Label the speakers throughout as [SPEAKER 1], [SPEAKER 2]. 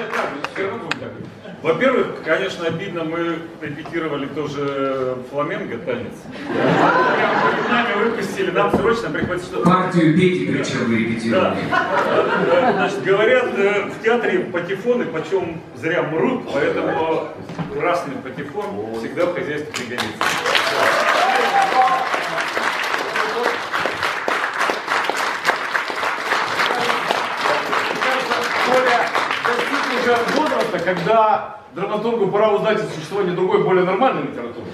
[SPEAKER 1] Во-первых, конечно, обидно, мы репетировали тоже фламенго танец. Прямо нами выпустили, нам срочно приходится что-то...
[SPEAKER 2] Партию Пети причем вы репетировали.
[SPEAKER 1] Да. Значит, говорят, в театре патефоны почем зря мрут, поэтому красный патефон всегда в хозяйстве пригодится.
[SPEAKER 3] Возраста, когда драматургу пора узнать о существовании другой, более нормальной литературы.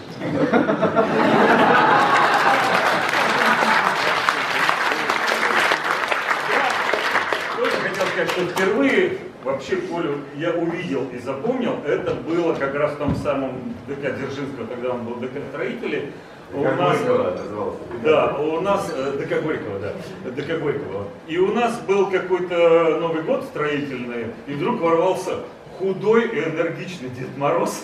[SPEAKER 1] Я тоже хотел сказать, что впервые вообще Колю я увидел и запомнил, это было как раз в том самом ДК Дзержинского, тогда он был ДК строителей. У нас, да, у нас ДК Горького, да, ДК Горького. И у нас был какой-то Новый год строительный, и вдруг ворвался худой и энергичный Дед Мороз,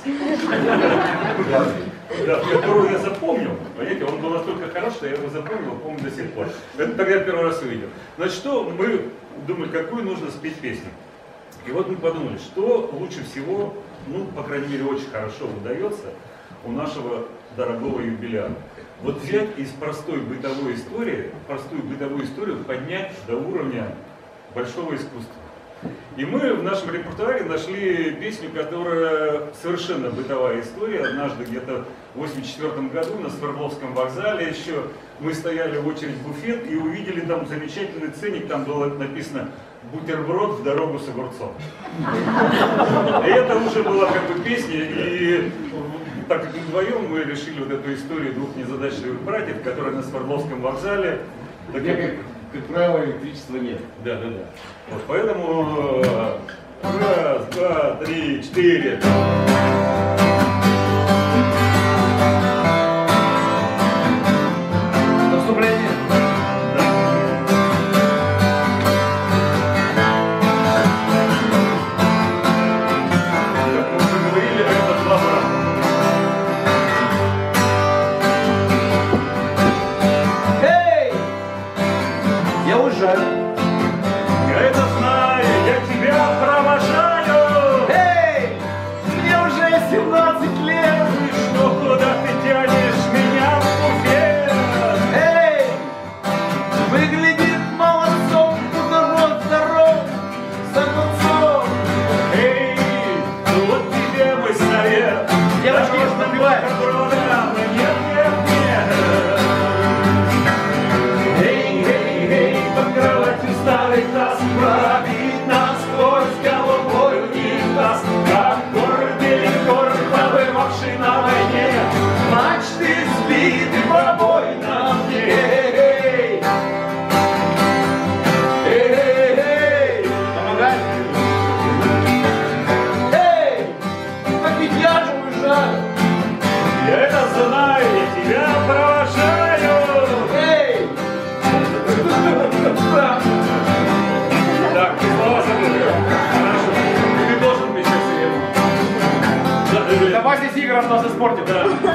[SPEAKER 1] которого я запомнил. Понимаете, он был настолько хорош, что я его запомнил, помню до сих пор. Это тогда я первый раз увидел. Значит, что мы думали, какую нужно спеть песню. И вот мы подумали, что лучше всего, ну, по крайней мере, очень хорошо удается у нашего дорогого юбиляра. Вот взять из простой бытовой истории, простую бытовую историю поднять до уровня большого искусства. И мы в нашем репертуаре нашли песню, которая совершенно бытовая история. Однажды где-то в 1984 году на Свердловском вокзале еще мы стояли в очередь в буфет и увидели там замечательный ценник, там было написано «Бутерброд в дорогу с огурцом». И это уже была как бы песня, и так как вдвоем мы решили вот эту историю двух незадачливых братьев, которые на Свердловском вокзале...
[SPEAKER 3] Как правило, электричества нет.
[SPEAKER 1] Да. Вот, поэтому раз, два, три, четыре.
[SPEAKER 3] Наступление.
[SPEAKER 1] Как мы уже говорили, это два брата.
[SPEAKER 3] Я уезжаю.
[SPEAKER 1] Я это знаю, я тебя провожаю.
[SPEAKER 3] Эй! Мне уже 17 лет.
[SPEAKER 1] И что, куда ты тянешь меня в буфет?
[SPEAKER 3] Эй! Выглядит молодцом, народ здоров, с огурцом.
[SPEAKER 1] Эй, ну вот тебе мой совет.
[SPEAKER 3] Девочки, напевай.
[SPEAKER 1] Старый таз пробит насквозь голубой унитаз, как горбель вымокший на войне, мачты сбиты пробой на мне. Эй,
[SPEAKER 3] Помогай. Эй! Так ведь я же уезжаю.
[SPEAKER 1] я это знаю, я тебя провожаю.
[SPEAKER 3] Эй!
[SPEAKER 1] Так, ты слова забыл. Хорошо. Ты должен петь сейчас.
[SPEAKER 3] Да Вася Сигаров нас испортит.
[SPEAKER 1] Да.